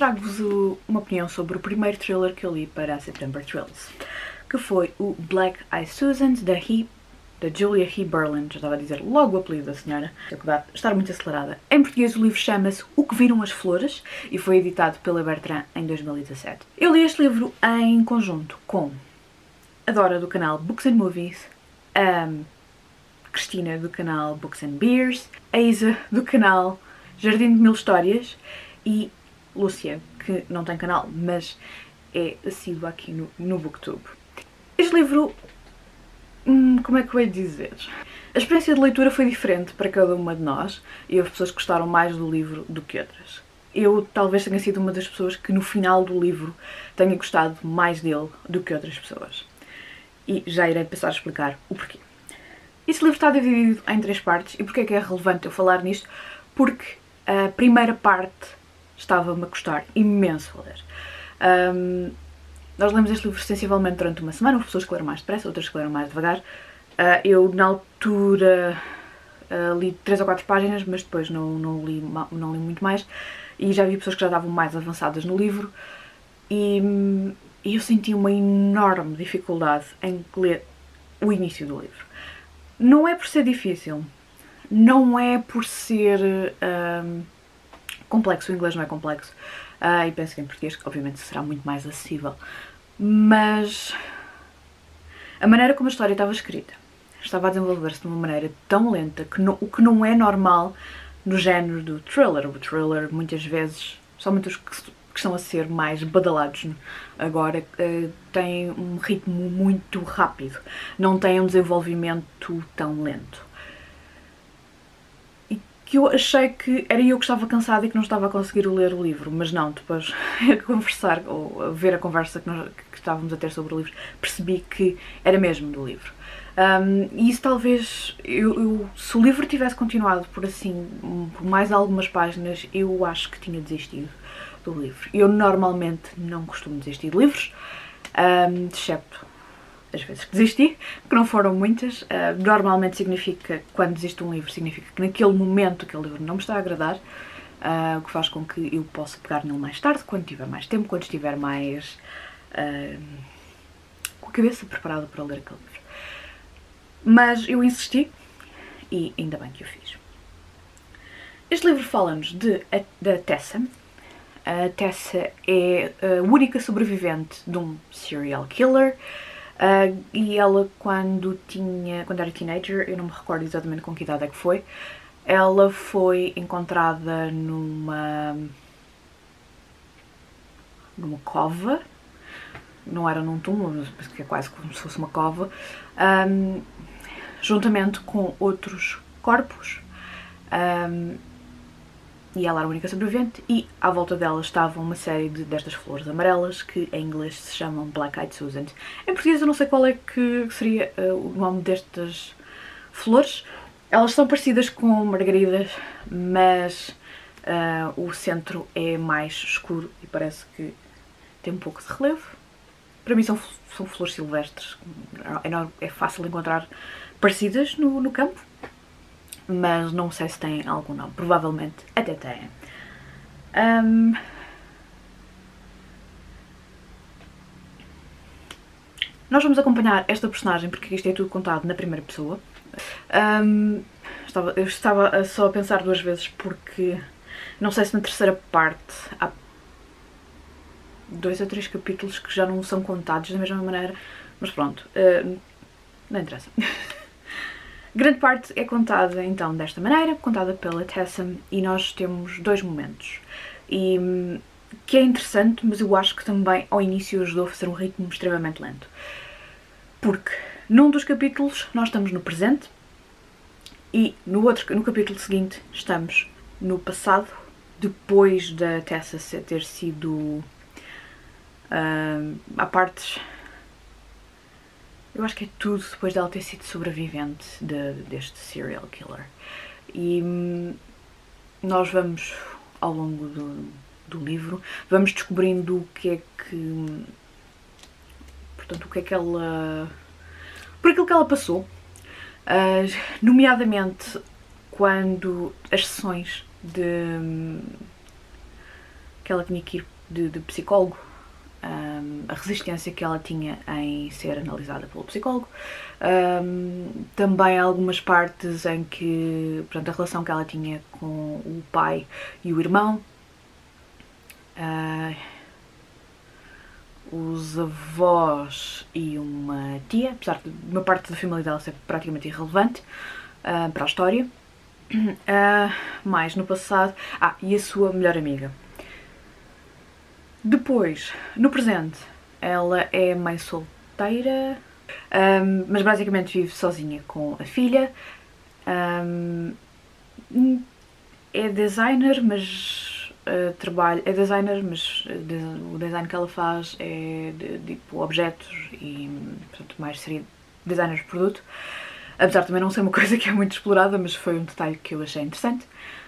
trago-vos uma opinião sobre o primeiro thriller que eu li para a September Thrills, que foi o Black Eyed Susan, da Julia He Berlin. Já estava a dizer logo o apelido da senhora, apesar de estar muito acelerada. Em português o livro chama-se O que Viram as Flores e foi editado pela Bertrand em 2017. Eu li este livro em conjunto com a Dora do canal Books and Movies, a Cristina do canal Books and Beers, a Isa do canal Jardim de Mil Histórias e Lúcia, que não tem canal, mas é assídua aqui no Booktube. Este livro, como é que eu ia dizer? A experiência de leitura foi diferente para cada uma de nós e houve pessoas que gostaram mais do livro do que outras. Eu talvez tenha sido uma das pessoas que no final do livro tenha gostado mais dele do que outras pessoas. E já irei passar a explicar o porquê. Este livro está dividido em 3 partes e porquê é que é relevante eu falar nisto? Porque a primeira parte estava-me a custar imenso a ler. Nós lemos este livro sensivelmente durante uma semana, houve pessoas que leram mais depressa, outras que leram mais devagar. Eu, na altura, li 3 ou 4 páginas, mas depois não li muito mais. E já vi pessoas que já estavam mais avançadas no livro. E eu senti uma enorme dificuldade em ler o início do livro. Não é por ser difícil, não é por ser complexo, o inglês não é complexo, e penso que em português obviamente será muito mais acessível, mas a maneira como a história estava escrita estava a desenvolver-se de uma maneira tão lenta que o que não é normal no género do thriller. O thriller muitas vezes, somente os que estão a ser mais badalados agora, têm um ritmo muito rápido, não têm um desenvolvimento tão lento. E que eu achei que era eu que estava cansada e que não estava a conseguir ler o livro, mas não, depois a conversar, ou a ver a conversa que estávamos a ter sobre o livro, percebi que era mesmo do livro. E isso talvez, se o livro tivesse continuado por mais algumas páginas, eu acho que tinha desistido do livro. Eu normalmente não costumo desistir de livros, excepto as vezes que desisti, que não foram muitas. Normalmente significa, quando desisto de um livro, significa que naquele momento aquele livro não me está a agradar, o que faz com que eu possa pegar nele mais tarde, quando tiver mais tempo, quando estiver mais com a cabeça preparada para ler aquele livro. Mas eu insisti e ainda bem que o fiz. Este livro fala-nos da Tessa. A Tessa é a única sobrevivente de um serial killer e ela, quando era teenager, eu não me recordo exatamente com que idade é que foi, ela foi encontrada numa cova, não era num túmulo, mas que é quase como se fosse uma cova, juntamente com outros corpos. E ela era a única sobrevivente e à volta dela estavam uma série destas flores amarelas que em inglês se chamam Black Eyed Susan. Em português eu não sei qual é que seria o nome destas flores. Elas são parecidas com margaridas, mas o centro é mais escuro e parece que tem um pouco de relevo. Para mim são flores silvestres, é fácil encontrar parecidas no campo. Mas não sei se tem algum nome, provavelmente até tem. Nós vamos acompanhar esta personagem porque isto é tudo contado na primeira pessoa. Eu estava só a pensar 2 vezes porque não sei se na terceira parte há 2 ou 3 capítulos que já não são contados da mesma maneira, mas pronto, não interessa. Grande parte é contada então desta maneira, contada pela Tessa, e nós temos 2 momentos. E que é interessante, mas eu acho que também ao início ajudou a fazer um ritmo extremamente lento. Porque num dos capítulos nós estamos no presente e no capítulo seguinte estamos no passado, depois da Tessa ter sido há partes. Eu acho que é tudo depois dela ter sido sobrevivente deste serial killer. E nós vamos, ao longo do livro, vamos descobrindo o que é que... Portanto, o que é que ela... Por aquilo que ela passou. Nomeadamente, quando as sessões que ela tinha que ir de psicólogo, a resistência que ela tinha em ser analisada pelo psicólogo, também algumas partes em que, portanto, a relação que ela tinha com o pai e o irmão, os avós e uma tia, apesar de uma parte da família dela ser praticamente irrelevante para a história. Mais no passado, e a sua melhor amiga. Depois, no presente, ela é mãe solteira, mas basicamente vive sozinha com a filha. É designer, mas é designer, mas o design que ela faz é de tipo objetos e, portanto, mais seria designer de produto. Apesar de também não ser uma coisa que é muito explorada, mas foi um detalhe que eu achei interessante.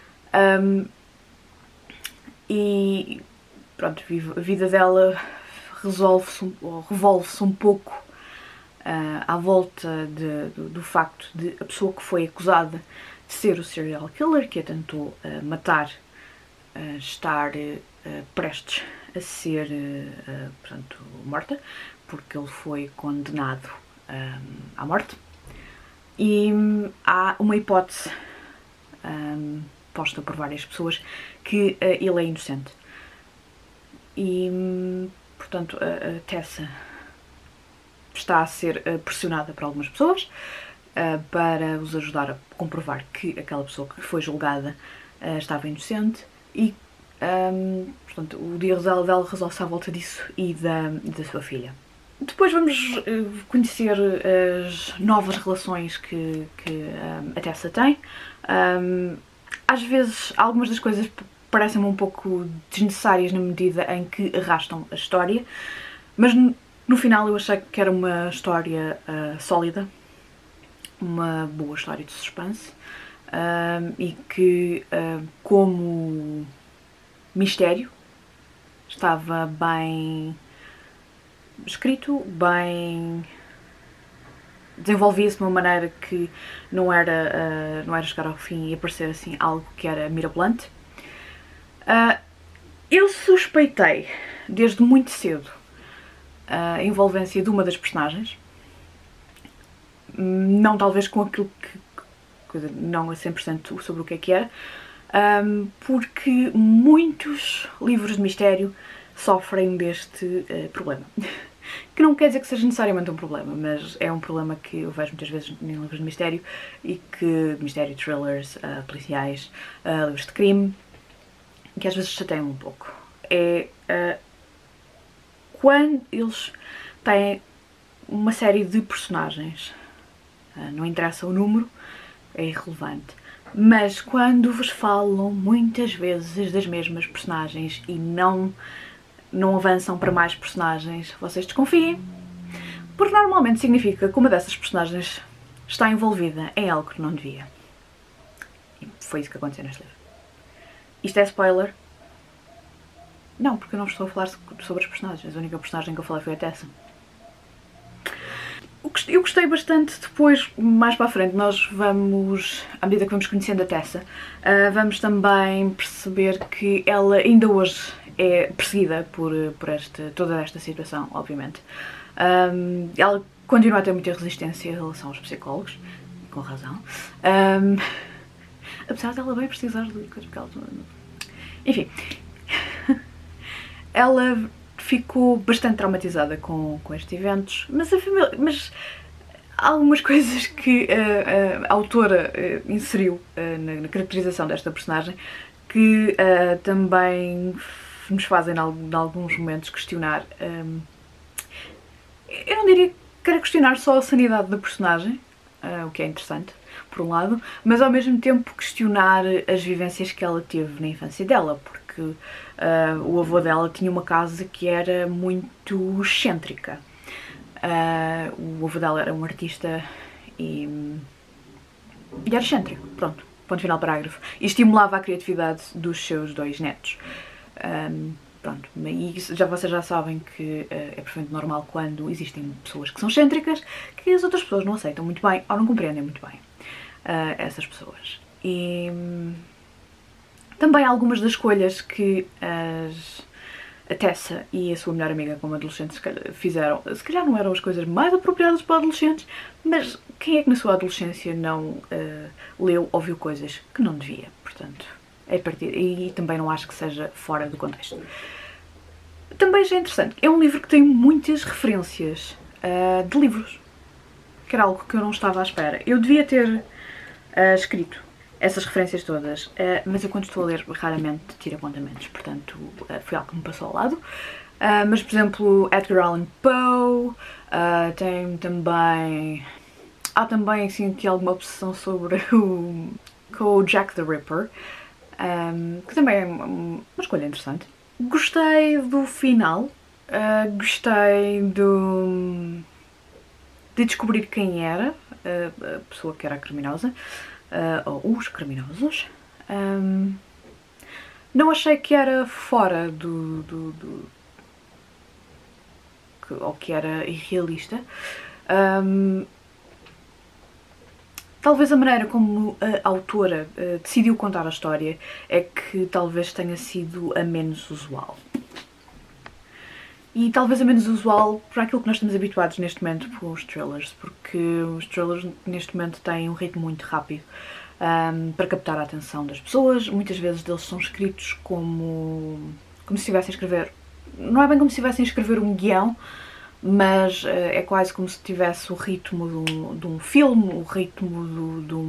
E pronto, a vida dela revolve-se um pouco à volta do facto de a pessoa que foi acusada de ser o serial killer que a tentou matar estar prestes a ser portanto, morta, porque ele foi condenado à morte. E há uma hipótese posta por várias pessoas que ele é inocente. E, portanto, a Tessa está a ser pressionada por algumas pessoas para os ajudar a comprovar que aquela pessoa que foi julgada estava inocente e, portanto, o dia dela resolve-se à volta disso e da sua filha. Depois vamos conhecer as novas relações que a Tessa tem. Às vezes, algumas das coisas parecem-me um pouco desnecessárias na medida em que arrastam a história, mas no final eu achei que era uma história sólida, uma boa história de suspense e que, como mistério, estava bem escrito, bem desenvolvia-se de uma maneira que não era chegar ao fim e aparecer assim algo que era mirabolante. Eu suspeitei desde muito cedo a envolvência de uma das personagens, não talvez com aquilo que não a 100% sobre o que era, porque muitos livros de mistério sofrem deste problema. Que não quer dizer que seja necessariamente um problema, mas é um problema que eu vejo muitas vezes em livros de mistério e que mistério, thrillers, policiais, livros de crime, que às vezes chateiam um pouco. É quando eles têm uma série de personagens, não interessa o número, é irrelevante, mas quando vos falam muitas vezes das mesmas personagens e não avançam para mais personagens, vocês desconfiem, porque normalmente significa que uma dessas personagens está envolvida em algo que não devia. E foi isso que aconteceu neste livro. Isto é spoiler? Não, porque eu não estou a falar sobre os personagens. A única personagem que eu falei foi a Tessa. Eu gostei bastante. Depois, mais para a frente, nós vamos, à medida que vamos conhecendo a Tessa, vamos também perceber que ela ainda hoje é perseguida por toda esta situação, obviamente. Ela continua a ter muita resistência em relação aos psicólogos, com razão. Apesar dela bem precisar de coisas, porque ela... Enfim. Ela ficou bastante traumatizada com estes eventos, mas há algumas coisas que a autora inseriu na caracterização desta personagem que também nos fazem, em alguns momentos, questionar. Eu não diria que era questionar só a sanidade da personagem, o que é interessante, por um lado, mas ao mesmo tempo questionar as vivências que ela teve na infância dela, porque o avô dela tinha uma casa que era muito excêntrica. O avô dela era um artista e era excêntrico, pronto, ponto final parágrafo. E estimulava a criatividade dos seus dois netos. Pronto, e vocês já sabem que é perfeitamente normal quando existem pessoas que são excêntricas, que as outras pessoas não aceitam muito bem ou não compreendem muito bem essas pessoas. E Também algumas das escolhas que a Tessa e a sua melhor amiga como adolescentes fizeram, se calhar não eram as coisas mais apropriadas para adolescentes, mas quem é que na sua adolescência não leu ou viu coisas que não devia? Portanto, é partir, e também não acho que seja fora do contexto. Também já é interessante, é um livro que tem muitas referências de livros, que era algo que eu não estava à espera. Eu devia ter escrito essas referências todas, mas eu quando estou a ler raramente tiro apontamentos, portanto foi algo que me passou ao lado. Mas, por exemplo, Edgar Allan Poe, tem também... Há também, assim, aqui alguma obsessão sobre o Jack the Ripper, que também é uma escolha interessante. Gostei do final, gostei de descobrir quem era a pessoa que era a criminosa, ou os criminosos. Não achei que era fora ou que era irrealista. Talvez a maneira como a autora decidiu contar a história é que talvez tenha sido a menos usual. E talvez a menos usual para aquilo que nós estamos habituados neste momento com os thrillers, porque os thrillers neste momento têm um ritmo muito rápido para captar a atenção das pessoas. Muitas vezes eles são escritos como se estivessem a escrever... Não é bem como se estivessem a escrever um guião, mas é quase como se tivesse o ritmo de um filme, o ritmo de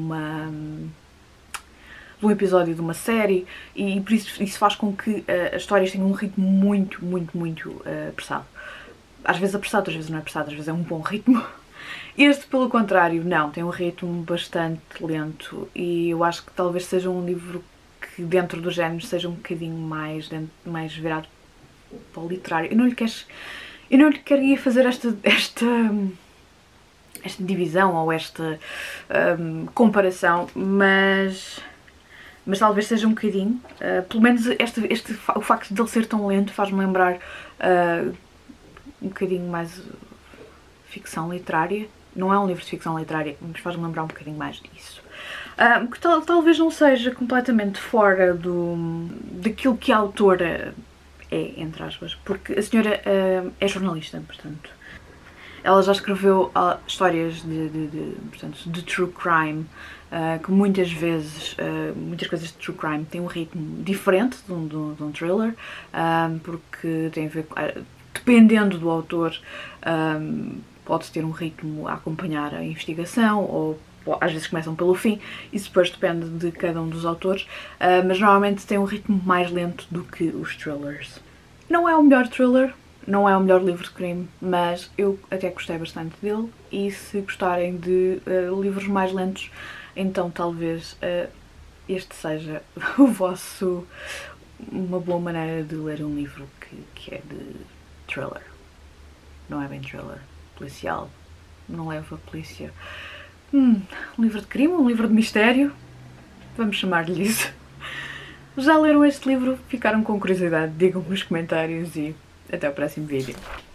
um episódio de uma série, e por isso faz com que as histórias tenham um ritmo muito apressado. Às vezes apressado, às vezes não é apressado, às vezes é um bom ritmo. Este, pelo contrário, não, tem um ritmo bastante lento, e eu acho que talvez seja um livro que dentro do género seja um bocadinho mais virado para o literário. Eu não lhe queria fazer esta divisão ou esta comparação, mas talvez seja um bocadinho. Pelo menos o facto de ele ser tão lento faz-me lembrar um bocadinho mais ficção literária. Não é um livro de ficção literária, mas faz-me lembrar um bocadinho mais disso. Que talvez não seja completamente fora daquilo que a autora é, entre aspas, porque a senhora é jornalista, portanto, ela já escreveu histórias de true crime, que muitas vezes, muitas coisas de true crime têm um ritmo diferente de um thriller, porque tem a ver com, dependendo do autor, pode ter um ritmo a acompanhar a investigação, ou às vezes começam pelo fim, isso depois depende de cada um dos autores, mas normalmente tem um ritmo mais lento do que os thrillers. Não é o melhor thriller, não é o melhor livro de crime, mas eu até gostei bastante dele, e se gostarem de livros mais lentos, então talvez este seja uma boa maneira de ler um livro que é de thriller. Não é bem thriller, policial, não leva a polícia. Um livro de crime, um livro de mistério, vamos chamar-lhe isso. Já leram este livro? Ficaram com curiosidade? Digam-me nos comentários e até o próximo vídeo.